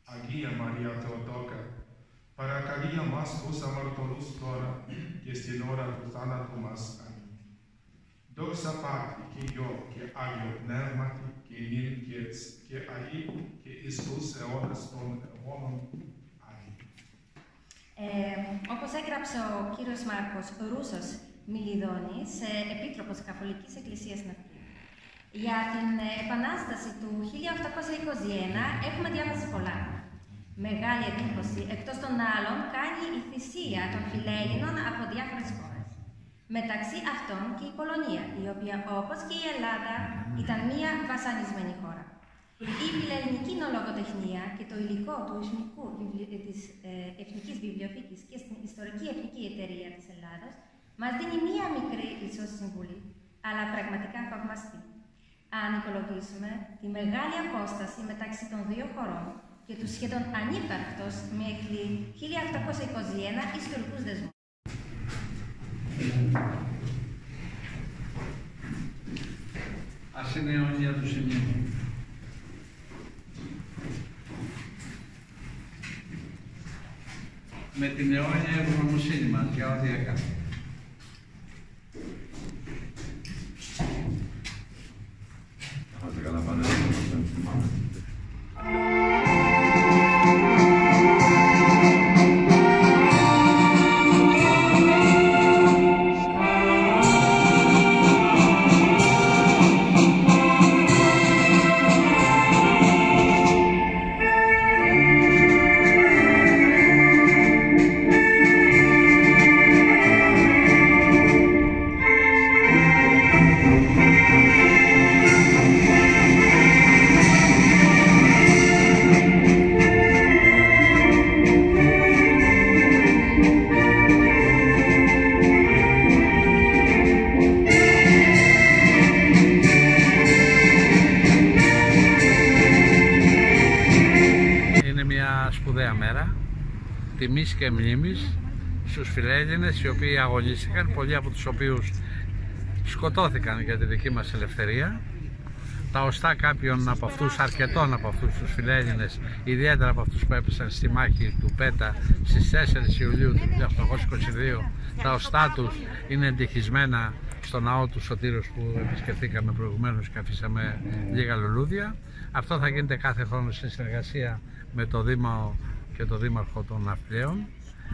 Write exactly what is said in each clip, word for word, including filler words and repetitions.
Αγία Μαρία Θεοτόκα, παρακαλεί μας τους αμαρτωλούς τώρα και στην ώρα του θάνατου μας. Αμήν. Δόξα Πατρί και Υιό και Άγιο Πνεύματι και νυν και έτσι και αεί και εις τους αιώνας των αιώνων. Αμήν. Ε, όπως έγραψε ο κύριος Μάρκος Ρούσος Μιλιδόνης, επίτροπος Καθολικής Εκκλησίας Ναυτίου, για την Επανάσταση του χίλια οκτακόσια είκοσι ένα έχουμε διάβασει πολλά. Μεγάλη εντύπωση, εκτός των άλλων, κάνει η θυσία των φιλέλληνων από διάφορες χώρες. Μεταξύ αυτών και η Πολωνία, η οποία όπως και η Ελλάδα ήταν μία βασανισμένη χώρα. Η φιλελληνική νοολογοτεχνία και το υλικό του εθνικού, της ε, Εθνικής Βιβλιοθήκης και στην Ιστορική Εθνική Εταιρεία της Ελλάδος μας δίνει μία μικρή ίσως συμβουλή, αλλά πραγματικά θαυμαστή. Αν υπολογίσουμε τη μεγάλη απόσταση μεταξύ των δύο χωρών και του σχεδόν ανύπαρκτος μέχρι χίλια οκτακόσια είκοσι ένα ιστορικούς δεσμούς. Ας είναι αιώνια του σημείου. Με την αιώνια ευγνωμοσύνη μας για ό,τι έκανε. Σπουδαία μέρα τιμής και μνήμης στους φιλέλληνες οι οποίοι αγωνίστηκαν, πολλοί από τους οποίους σκοτώθηκαν για τη δική μας ελευθερία. Τα οστά κάποιων από αυτούς, αρκετών από αυτούς τους φιλέλληνες, ιδιαίτερα από αυτούς που έπεσαν στη μάχη του Πέτα στις τέσσερις Ιουλίου του χίλια οκτακόσια είκοσι δύο, τα οστά τους είναι εντυχισμένα στο ναό του Σωτήρος που επισκεφθήκαμε προηγουμένως και αφήσαμε λίγα λουλούδια. Αυτό θα γίνεται κάθε χρόνο σε συνεργασία με το Δήμο και το Δήμαρχο των Ναυτιλίων.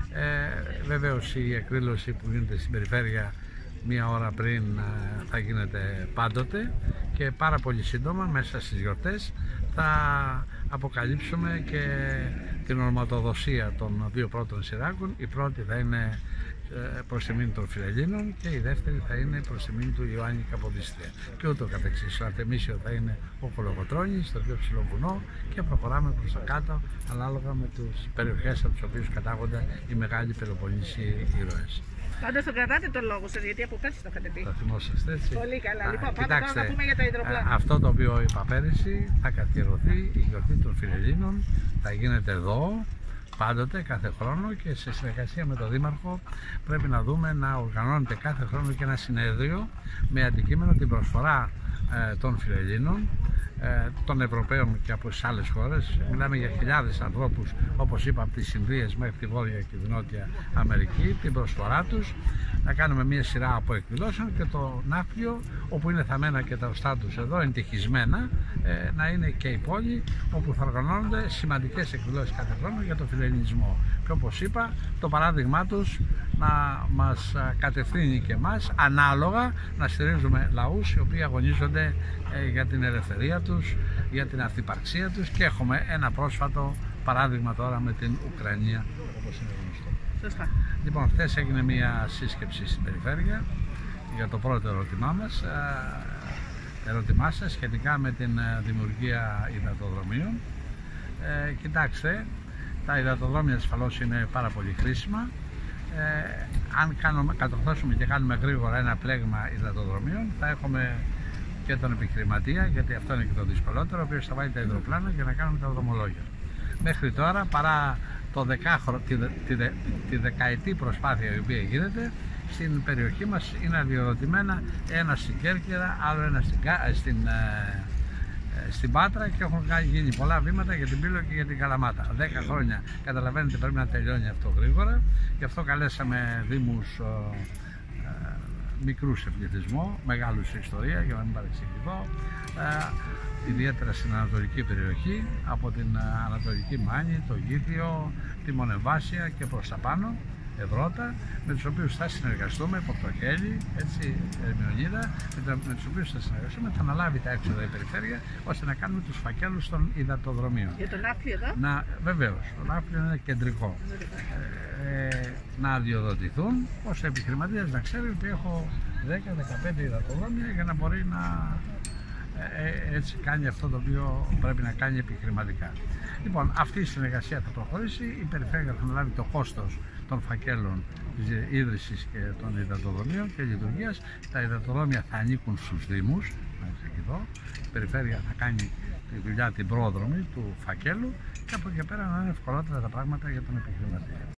Ε, βεβαίως η εκδήλωση που γίνεται στην περιφέρεια μία ώρα πριν θα γίνεται πάντοτε και πάρα πολύ σύντομα μέσα στις γιορτές θα αποκαλύψουμε και την ονοματοδοσία των δύο πρώτων σειράκων. Η πρώτη θα είναι προς τιμήν των Φιλελλήνων και η δεύτερη θα είναι προς τιμήν του Ιωάννη Καποδίστρια και ούτω καθεξής. Το Αρτεμίσιο θα είναι ο Κολογοτρώνης, στο πιο ψηλό βουνό και προχωράμε προς τα κάτω ανάλογα με τις περιοχές από τις οποίες κατάγονται οι μεγάλοι Πελοποννήσιοι ήρωες. Πάντως τον κρατάτε τον λόγο σας, γιατί από πέρσι το είχατε πει. Θα θυμόσαστε έτσι. Πολύ καλά. Α, λοιπόν, πάμε κοιτάξτε, τώρα να πούμε για τα υδροπλάνα. Αυτό το οποίο είπα πέρυσι θα καθιερωθεί η γιορτή των Φιλελλήνων, θα γίνεται εδώ πάντοτε, κάθε χρόνο και σε συνεργασία με τον Δήμαρχο πρέπει να δούμε να οργανώνεται κάθε χρόνο και ένα συνέδριο με αντικείμενο την προσφορά ε, των Φιλελλήνων, ε, των Ευρωπαίων και από τις άλλες χώρες. Μιλάμε για χιλιάδες ανθρώπους, όπως είπα, από τις Ινδίες μέχρι τη Βόρεια και τη Νότια Αμερική, την προσφορά τους. Να κάνουμε μια σειρά από εκδηλώσεων και το Ναύπλιο, όπου είναι θαμμένα και τα οστά τους εδώ, εντυχισμένα, ε, να είναι και η πόλη όπου θα οργανώνονται σημαντικές εκδηλώσεις κάθε χρόνο για τον φιλελληνισμό. Και όπως είπα, το παράδειγμά τους να μας κατευθύνει και εμάς ανάλογα να στηρίζουμε λαούς οι οποίοι αγωνίζονται ε, για την ελευθερία τους, για την αυτυπαρξία τους και έχουμε ένα πρόσφατο παράδειγμα τώρα με την Ουκρανία, όπως είναι γνωστό. Σωστά. Λοιπόν, χθες έγινε μια σύσκεψη στην περιφέρεια για το πρώτο ερώτημά μας, ερώτημά σας σχετικά με την δημιουργία υδατοδρομίων. Ε, κοιτάξτε, τα υδατοδρόμια ασφαλώς είναι πάρα πολύ χρήσιμα. Ε, αν κάνουμε, κατορθώσουμε και κάνουμε γρήγορα ένα πλέγμα υδατοδρομίων, θα έχουμε και τον επιχειρηματία, γιατί αυτό είναι και το δυσκολότερο, ο οποίος θα βάλει τα υδροπλάνα για να κάνουμε τα δρομολόγια. Μέχρι τώρα, παρά το δεκάχρονο, τη, τη, τη, τη δεκαετή προσπάθεια η οποία γίνεται, στην περιοχή μας είναι αδειοδοτημένα ένα στην Κέρκυρα, άλλο ένα στην, στην, ε, στην Πάτρα και έχουν γίνει πολλά βήματα για την Πύλο και για την Καλαμάτα. Δέκα χρόνια, καταλαβαίνετε, πρέπει να τελειώνει αυτό γρήγορα. Γι' αυτό καλέσαμε δήμους ε, ε, μικρούς σε πληθυσμό, μεγάλους σε ιστορία, για να μην παρεξηγηθώ, ε, ιδιαίτερα στην ανατολική περιοχή, από την Ανατολική Μάνη, το Γήθιο, τη Μονεβάσια και προς τα πάνω, Ευρώτα, με τους οποίους θα συνεργαστούμε, Πορτοχέλη, έτσι, Ερμηνονίδα, με, με τους οποίους θα συνεργαστούμε, θα αναλάβει τα έξοδα η περιφέρεια, ώστε να κάνουμε τους φακέλους των υδατοδρομίων. Για τον Ναύπλιο εδώ. Να, βεβαίως, το Ναύπλιο είναι κεντρικό. Ε, να αδειοδοτηθούν, ώστε επιχειρηματίας να ξέρει ότι έχω δέκα με δεκαπέντε υδατοδρόμια για να μπορεί να ε, έτσι κάνει αυτό το οποίο πρέπει να κάνει επιχειρηματικά. Λοιπόν, αυτή η συνεργασία θα προχωρήσει, η περιφέρεια θα αναλάβει το κόστος των φακέλων της ίδρυσης και των υδατοδρομίων και λειτουργίας. Τα υδατοδρόμια θα ανήκουν στους Δήμους, η περιφέρεια θα κάνει τη δουλειά την πρόδρομη του φακέλου και από εκεί πέρα να είναι ευκολότερα τα πράγματα για τον επιχειρηματία.